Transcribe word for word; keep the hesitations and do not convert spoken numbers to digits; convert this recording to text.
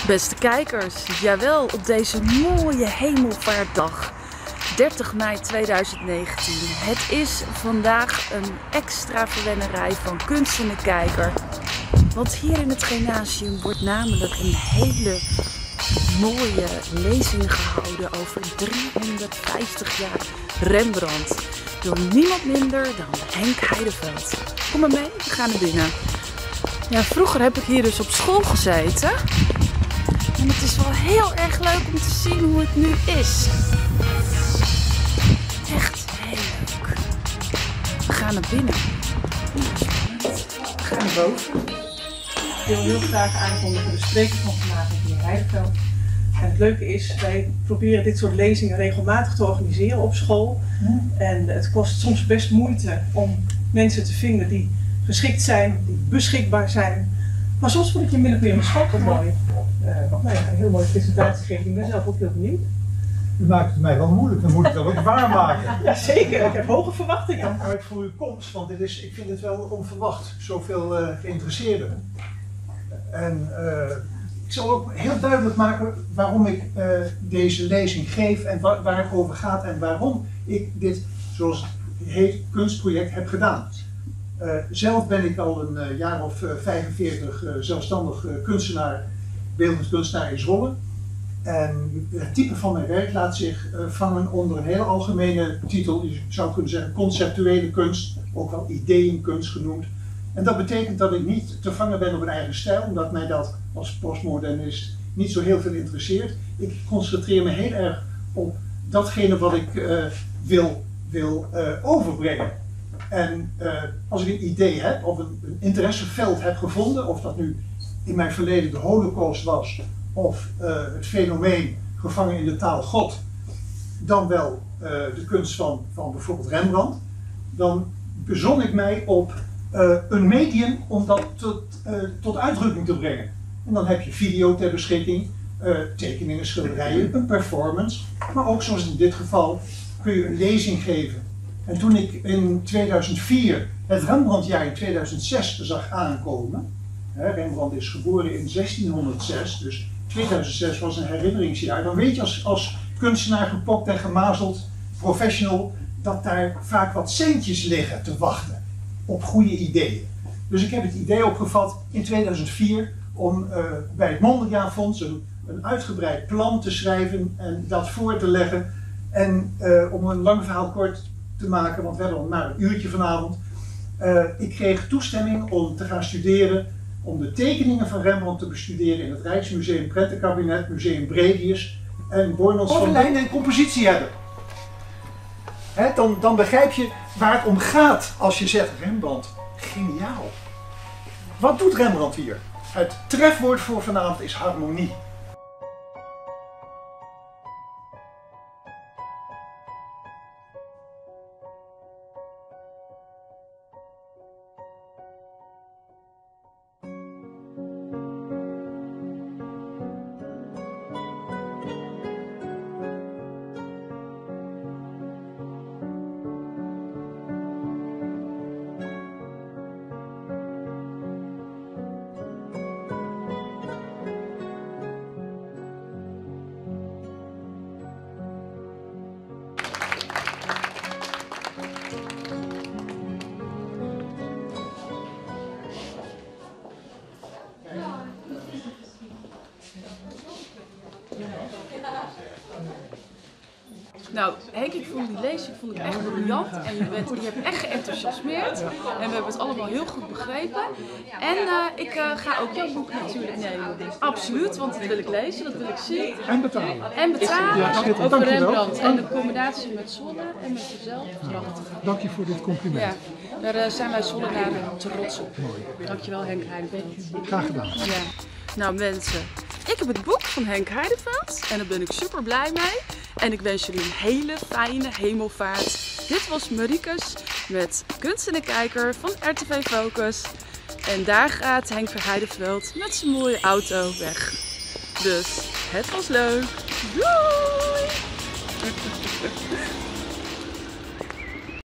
Beste kijkers, jawel, op deze mooie hemelvaartdag, dertig mei tweeduizend negentien. Het is vandaag een extra verwennerij van Kunst in de Kijker. Want hier in het gymnasium wordt namelijk een hele mooie lezing gehouden over driehonderdvijftig jaar Rembrandt. Door niemand minder dan Henk Heideveld. Kom maar mee, we gaan naar binnen. Ja, vroeger heb ik hier dus op school gezeten. En het is wel heel erg leuk om te zien hoe het nu is. Echt heel leuk. We gaan naar binnen. We gaan naar boven. Ik wil heel graag aankondigen de spreker van vandaag, meneer Heideveld. En het leuke is, wij proberen dit soort lezingen regelmatig te organiseren op school. En het kost soms best moeite om mensen te vinden die geschikt zijn, die beschikbaar zijn. Maar soms vond ik je min of meer een schat wat mooi. Uh, wat mij een heel mooie presentatie geeft. Ik ben zelf ook heel benieuwd. U maakt het mij wel moeilijk, dan moet ik dat ook waarmaken. Ja, zeker, ik heb hoge verwachtingen. Ja, uit voor uw komst, want dit is, ik vind het wel onverwacht, zoveel uh, geïnteresseerden. En uh, ik zal ook heel duidelijk maken waarom ik uh, deze lezing geef en wa waar het over gaat en waarom ik dit, zoals het heet, kunstproject heb gedaan. Uh, zelf ben ik al een uh, jaar of uh, vijfenveertig uh, zelfstandig uh, kunstenaar, beeldend kunstenaar in Zwolle. En het type van mijn werk laat zich uh, vangen onder een hele algemene titel. Je zou kunnen zeggen conceptuele kunst, ook wel ideeënkunst genoemd. En dat betekent dat ik niet te vangen ben op een eigen stijl, omdat mij dat als postmodernist niet zo heel veel interesseert. Ik concentreer me heel erg op datgene wat ik uh, wil, wil uh, overbrengen. En uh, als ik een idee heb of een, een interesseveld heb gevonden, of dat nu in mijn verleden de Holocaust was, of uh, het fenomeen gevangen in de taal God, dan wel uh, de kunst van, van bijvoorbeeld Rembrandt, dan bezon ik mij op uh, een medium om dat tot, uh, tot uitdrukking te brengen. En dan heb je video ter beschikking, uh, tekeningen, schilderijen, een performance, maar ook zoals in dit geval kun je een lezing geven. En toen ik in tweeduizend vier het Rembrandtjaar in tweeduizend zes zag aankomen, hè, Rembrandt is geboren in zestienhonderdzes, dus tweeduizend zes was een herinneringsjaar, dan weet je als, als kunstenaar gepokt en gemazeld, professional, dat daar vaak wat centjes liggen te wachten op goede ideeën. Dus ik heb het idee opgevat in tweeduizend vier om uh, bij het Mondriaan-fonds een, een uitgebreid plan te schrijven en dat voor te leggen. En uh, om een lang verhaal kort te maken, want we hebben al maar een uurtje vanavond. Uh, ik kreeg toestemming om te gaan studeren, om de tekeningen van Rembrandt te bestuderen in het Rijksmuseum Prentenkabinet, Museum Bredius en Boijmans van lijn en compositie hebben. He, dan, dan begrijp je waar het om gaat als je zegt Rembrandt, geniaal. Wat doet Rembrandt hier? Het trefwoord voor vanavond is harmonie. Nou, Henk, ik vond die lezing vond ik echt briljant en je, bent, je hebt echt geenthousiasmeerd en we hebben het allemaal heel goed begrepen. En uh, ik uh, ga ook jouw boek natuurlijk nemen. Absoluut, want dat wil ik lezen, dat wil ik zien. En betalen. En betalen Ja, over Rembrandt en de combinatie met Zwolle en met jezelf. Prachtig. Dank je voor dit compliment. Ja, daar uh, zijn wij Zwollenaren trots op. Dankjewel Henk Heideveld. Graag gedaan. Ja. Nou mensen, ik heb het boek van Henk Heideveld en daar ben ik super blij mee. En ik wens jullie een hele fijne hemelvaart. Dit was Mariekes met Kunst in de Kijker van R T V Focus. En daar gaat Henk Heideveld met zijn mooie auto weg. Dus het was leuk. Doei!